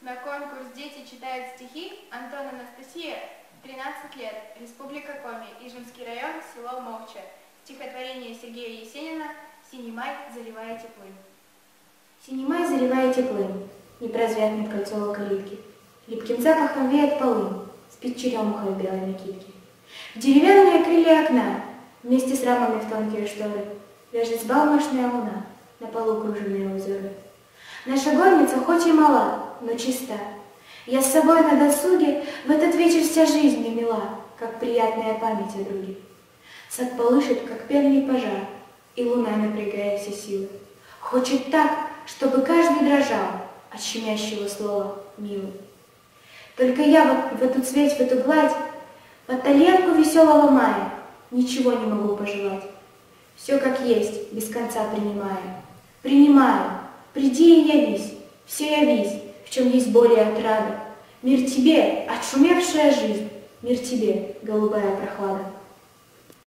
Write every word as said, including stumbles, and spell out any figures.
На конкурс «Дети читают стихи» Антон Анастасия, тринадцать лет, Республика Коми, Ижемский район, село Мовча. Стихотворение Сергея Есенина «Синий май, заливая теплым». Синий май, заливая теплым, не прозрятнет кольцо калитки. Липким запахом веет полым, спит черемуха в белой накидке. В деревянные крылья окна, вместе с рамами в тонкие шторы, ляжет взбалмошная луна, на полу кружевные узоры. Наша горница хоть и мала, но чиста. Я с собой на досуге в этот вечер вся жизнь мне мила, как приятная память о друге. Сад полышет, как пенный пожар, и луна, напрягая все силы, хочет так, чтобы каждый дрожал от щемящего слова «милый». Только я вот в эту цветь, в эту гладь, под таленку веселого мая ничего не могу пожелать. Все как есть, без конца принимая. Принимаю, приди и явись, все явись, в чем есть более отрада. Мир тебе, отшумевшая жизнь, мир тебе, голубая прохлада.